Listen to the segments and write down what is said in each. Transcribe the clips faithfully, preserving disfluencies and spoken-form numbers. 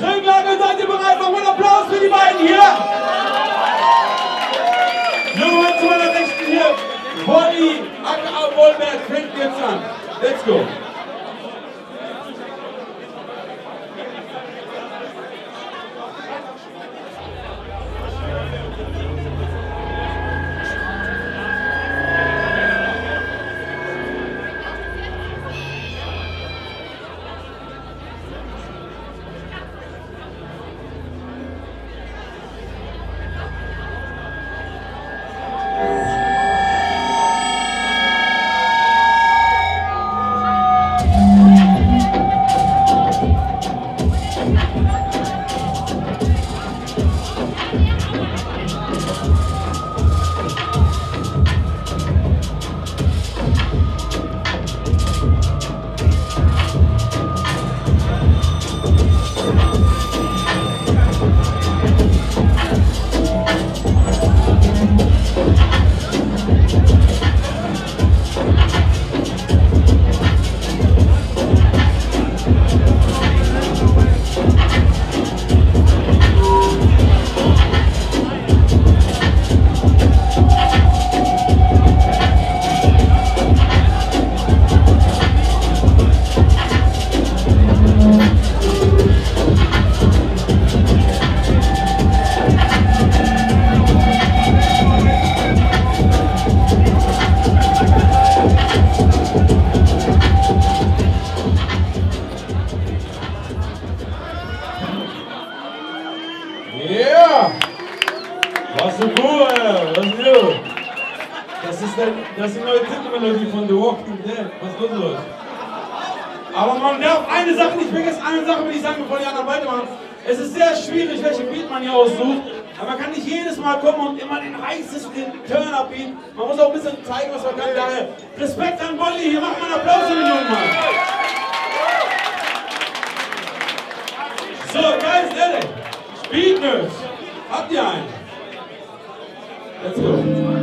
Schräglage, seid ihr bereit? Machen wir einen Applaus für die beiden hier. Junge Mann zu meiner Rechten hier. Bonnie, aka Wollberg, fängt jetzt an. Let's go. Das ist die neue Titelmelodie von The Walking Dead. Was ist los? Aber man darf eine Sache nicht vergessen, eine Sache will ich sagen, bevor die anderen weitermachen. Es ist sehr schwierig, welche Beat man hier aussucht. Aber man kann nicht jedes Mal kommen und immer den heißesten Turn-Up-Beat. Man muss auch ein bisschen zeigen, was man kann. Daher Respekt an Bolli, hier macht man einen Applaus für den jungen Mann. So, guys, ehrlich. Speed-Nerds. Habt ihr einen? Let's go.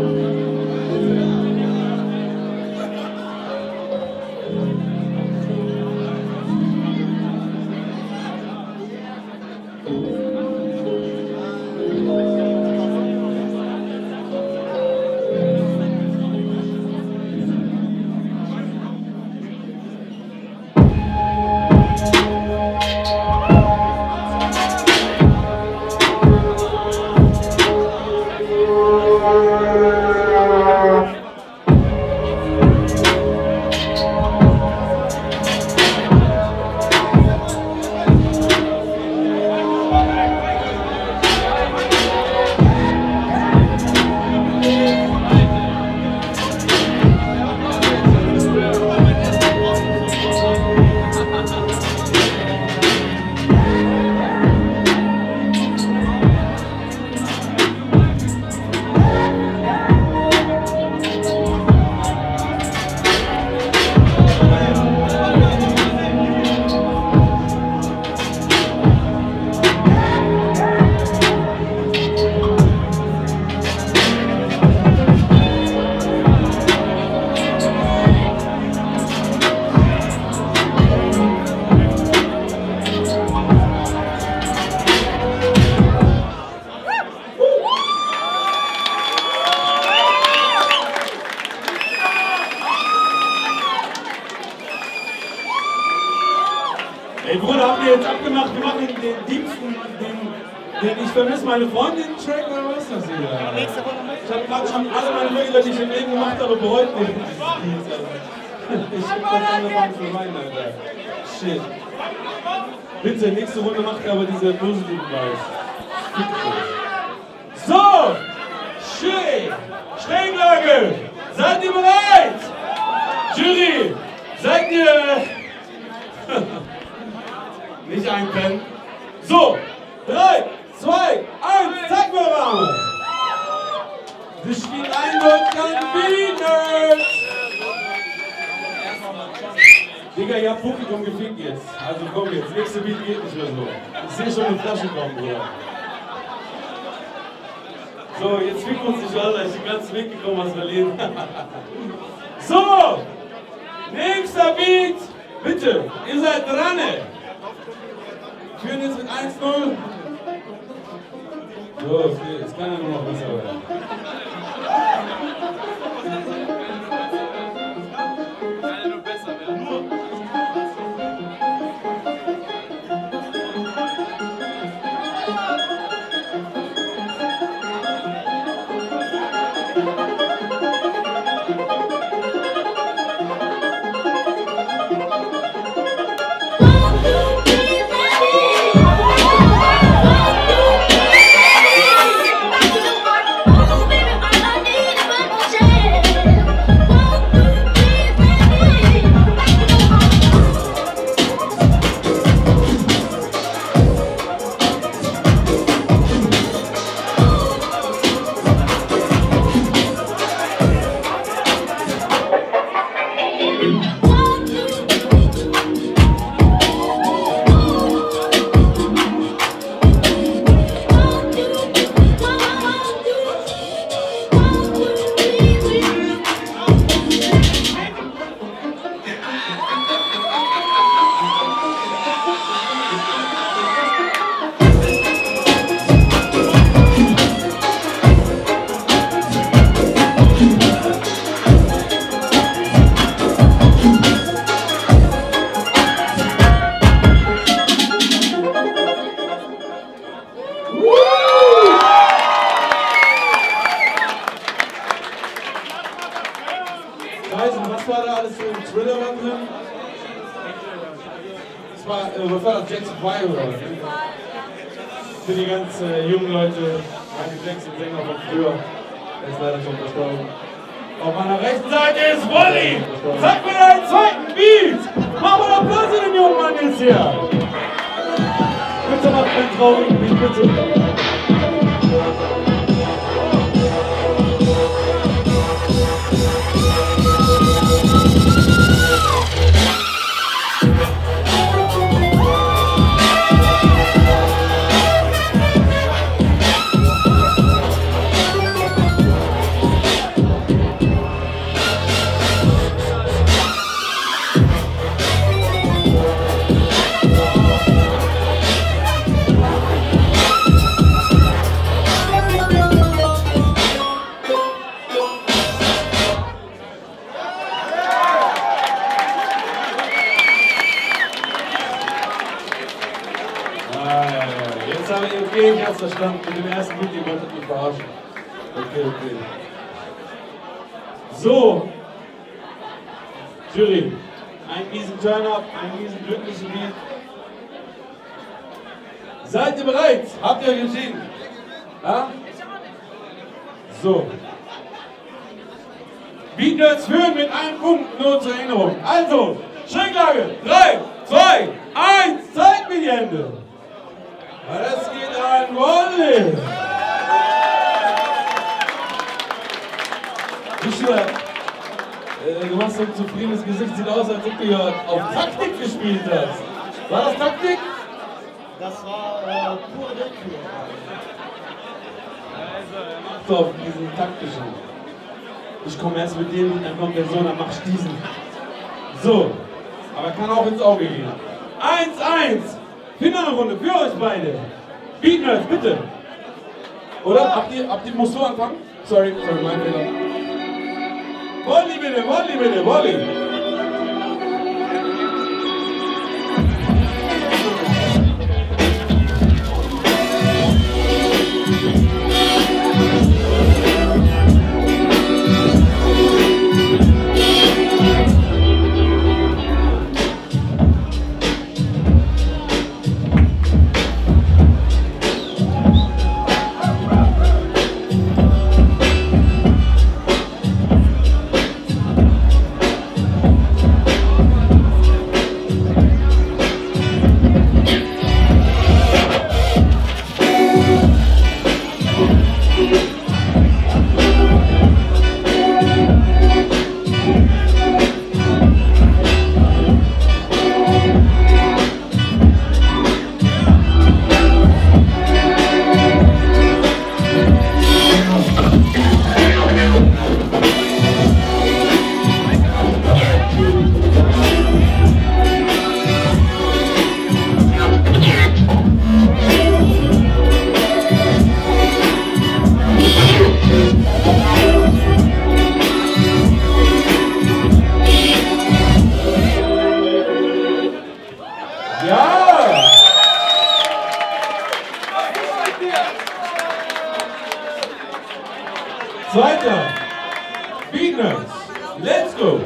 Ey Bruder, habt ihr jetzt abgemacht, wir machen den, den Diebsten, den, den Ich vermisse meine Freundin-Track oder was ist das hier? Ich hab grad schon alle meine Fehler, die ich im Leben gemacht habe, bereut nicht. Ich hab grad angefangen zu weinen, Alter. Shit. Bitte, nächste Runde macht ihr aber diese positiven Vibes. So! Schön! Schräglage! Seid ihr bereit? Jury! Seid ihr... Nicht einpennen. So, drei, zwei, eins, zeig mir mal! Das spielt eindeutig an B-Nerds! Digga, ihr habt Publikum gefickt jetzt. Also komm jetzt, nächste Beat geht nicht mehr so. Ich sehe schon eine Flasche kommen, Bruder. So, jetzt fickt uns nicht weiter, ich bin ganz weggekommen, was wir leben. So! Nächster Beat! Bitte, ihr seid dran! Führen jetzt mit eins null. So, okay, es kann ja nur noch besser werden. Kann ja nur besser werden. Was war da alles im Thriller drin? Das war, äh, was war das? Jackson Five oder was? Für die ganz äh, jungen Leute, Michael Jackson, Sänger von früher, der ist leider schon verstorben. Auf meiner rechten Seite ist Wolli! Sag mir deinen zweiten Beat! Mach mal Applaus für den jungen Mann jetzt hier! Bitte macht einen traurigen Beat, bitte! Okay, ich hab's verstanden. Mit dem ersten Lied, ihr wolltet mich verarschen. Okay, okay. So. Jury. Ein miesen Turn-Up, ein miesen glücklichen Lied. Seid ihr bereit? Habt ihr euch entschieden? Ja? So. Beatnerds führen mit einem Punkt nur zur Erinnerung. Also, Schräglage. drei, zwei, eins, zeigt mir die Hände. Das geht an Wolli! Joshua, äh, du hast so ein zufriedenes Gesicht, sieht aus, als ob du ja auf Taktik gespielt hast. War das Taktik? Das war äh, pure Willkür. Also, er macht so auf diesen taktischen. Ich komme erst mit dem, dann kommt der Sohn, dann mach ich diesen. So, aber kann auch ins Auge gehen. eins eins! Finale-Runde für euch beide. Beatnerds, bitte. Oder? Habt ihr, habt ihr, musst du anfangen? Sorry, sorry, mein Fehler. Wolli bitte, Wolli bitte, Wolli. Signals. Let's go.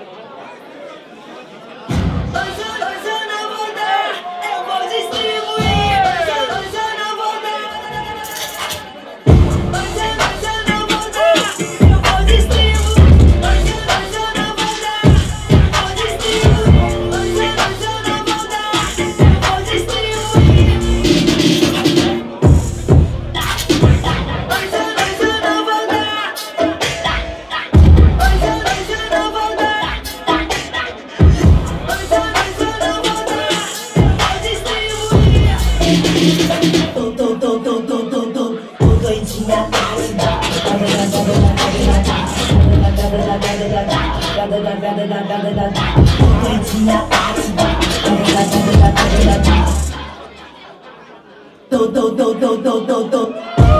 Do do do do do do do.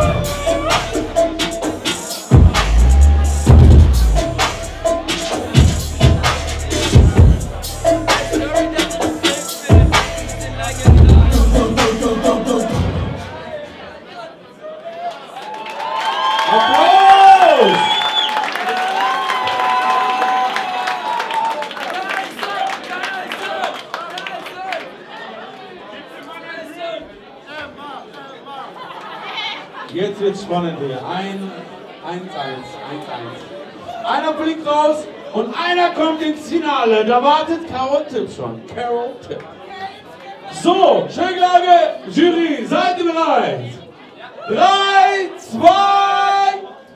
Jetzt wird's spannend, Digga. Ein, eins, eins, eins, eins. Einer fliegt raus und einer kommt ins Finale. Da wartet Carol Tipp schon. Carol Tipp. So, Schräglage, Jury, seid ihr bereit? Drei, zwei.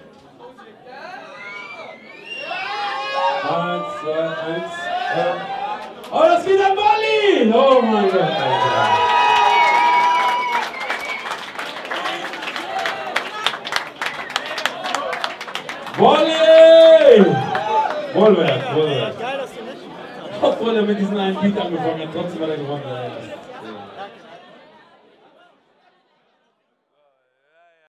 Eins, zwei, eins. Äh. Oh, das geht an Bali! Oh mein Gott, Alter. Volley! Wohlwert, Wohlwert. Geil, dass du nicht gemacht hast. Obwohl er mit diesem einen Beat angefangen hat, trotzdem hat er gewonnen.